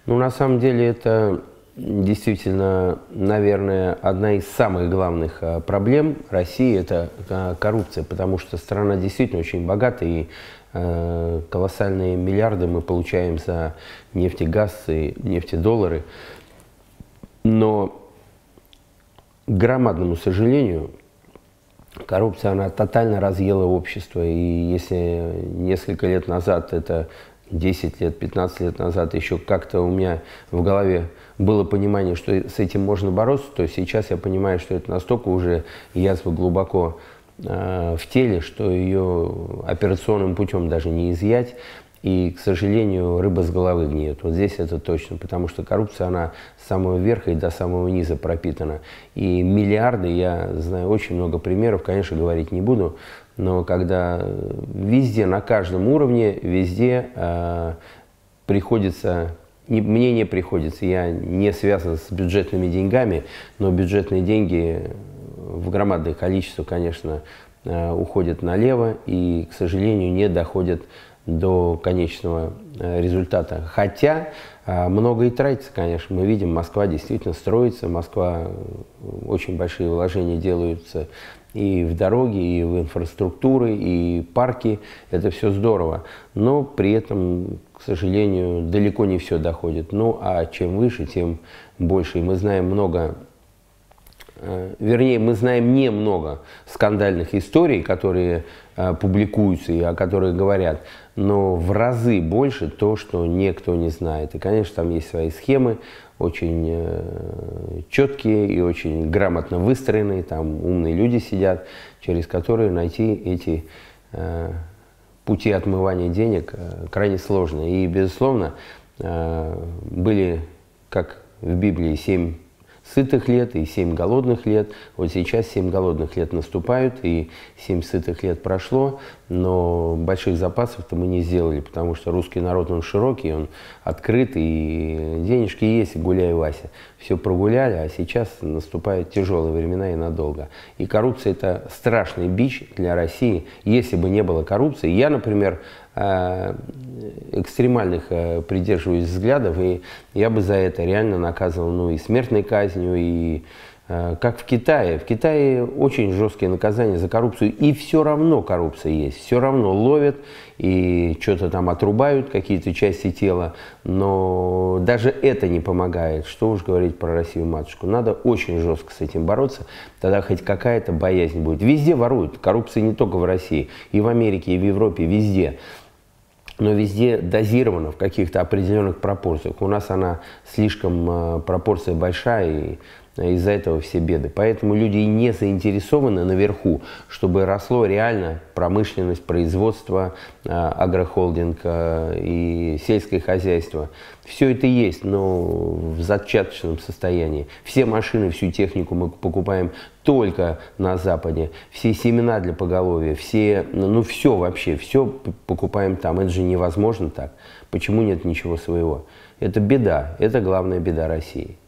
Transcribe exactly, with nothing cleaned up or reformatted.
Ну, на самом деле, это действительно, наверное, одна из самых главных а, проблем России – это а, коррупция, потому что страна действительно очень богата, и а, колоссальные миллиарды мы получаем за нефть и газ, и нефтедоллары. Но, к громадному сожалению, коррупция, она тотально разъела общество, и если несколько лет назад, это десять лет, пятнадцать лет назад, еще как-то у меня в голове было понимание, что с этим можно бороться, то сейчас я понимаю, что это настолько уже язва глубоко э, в теле, что ее операционным путем даже не изъять. И, к сожалению, рыба с головы гниет. Вот здесь это точно, потому что коррупция, она с самого верха и до самого низа пропитана. И миллиарды, я знаю очень много примеров, конечно, говорить не буду, но когда везде, на каждом уровне, везде э, приходится, не, мне не приходится, я не связан с бюджетными деньгами, но бюджетные деньги в громадное количество, конечно, э, уходят налево и, к сожалению, не доходят до конечного результата. Хотя много и тратится, конечно. Мы видим, Москва действительно строится, Москва, очень большие вложения делаются и в дороги, и в инфраструктуры, и парки. Это все здорово. Но при этом, к сожалению, далеко не все доходит. Ну, а чем выше, тем больше. И мы знаем много... Вернее, мы знаем немного скандальных историй, которые э, публикуются и о которых говорят, но в разы больше то, что никто не знает. И, конечно, там есть свои схемы, очень э, четкие и очень грамотно выстроенные, там умные люди сидят, через которые найти эти э, пути отмывания денег э, крайне сложно. И, безусловно, э, были, как в Библии, семь сытых лет и семь голодных лет. Вот сейчас семь голодных лет наступают, и семь сытых лет прошло, но больших запасов-то мы не сделали, потому что русский народ, он широкий, он открыт, и денежки есть, и гуляй, Вася. Все прогуляли, а сейчас наступают тяжелые времена и надолго. И коррупция – это страшный бич для России. Если бы не было коррупции, я, например, экстремальных придерживаюсь взглядов, и я бы за это реально наказывал, ну, и смертной казнью, и как в Китае. В Китае очень жесткие наказания за коррупцию, и все равно коррупция есть, все равно ловят и что-то там отрубают, какие-то части тела, но даже это не помогает. Что уж говорить про Россию-матушку. Надо очень жестко с этим бороться, тогда хоть какая-то боязнь будет. Везде воруют, коррупция не только в России, и в Америке, и в Европе, везде. Но везде дозирована в каких-то определенных пропорциях. У нас она слишком, пропорция большая, и из-за этого все беды. Поэтому люди и не заинтересованы наверху, чтобы росло реально промышленность, производство, агрохолдинг и сельское хозяйство. Все это есть, но в зачаточном состоянии. Все машины, всю технику мы покупаем только на Западе. Все семена для поголовья, все, ну все вообще, все покупаем там. Это же невозможно так. Почему нет ничего своего? Это беда, это главная беда России.